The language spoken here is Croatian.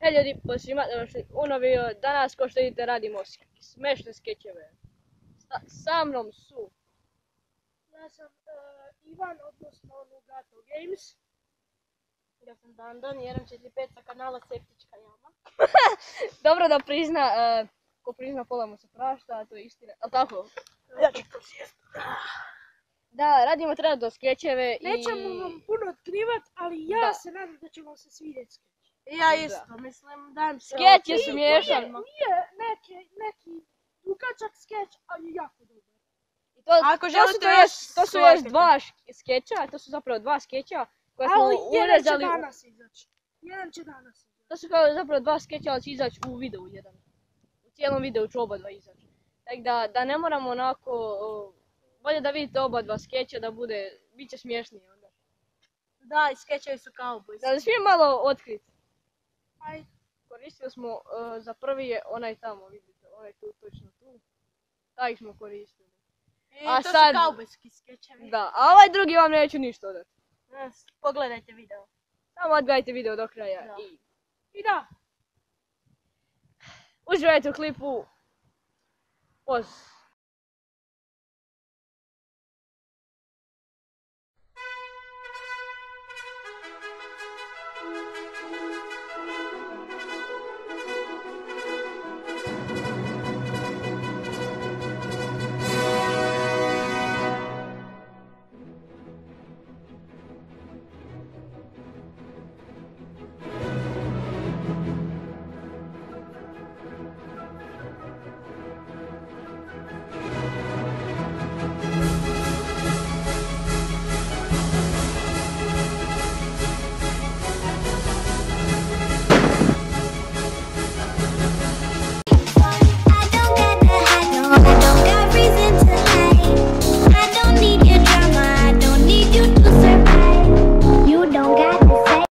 Hej ljudi, svima došli u novi video. Danas, ko što vidite, radimo smešne skečeve. Sa mnom su... Ja sam Ivan, odnosno Nugato Games. Ja sam Dandan, 145 sa kanala Septička jama. Dobro da prizna, ko prizna pola mu se prašta, to je istina. Ali tako? Ja ću to sjesti. Da, radimo trenutno skečeve i... Nećemo vam puno otkrivat, ali ja se nadam da će vam se svidjeti skeč. Ja isto, mislim, dajem se... Skeč je smiješan. Nije neki dugačak skeč, ali jako dobar. Ako želite To su još dva skeča, to su zapravo dva skeča koja smo urezali... Jedan će danas izaći. To su kao zapravo dva skeča, ali će izaći u videu jedan. U cijelom videu ću oba dva izaći. Tako da ne moramo onako... Bolje da vidite oba dva skeča da bit će smješnije onda. Da, i skečevi su kaubojski. Da li smijem malo otkriti? Ajde. Koristili smo, za prvi je onaj tamo, vidite, onaj tu, točno tu. Taj smo koristili. I to su kaubojski skečevi. Da, a ovaj drugi vam neću ništa odati. Pogledajte video. Samo odgledajte video do kraja Da. I da. Uživajte u klipu. Poz.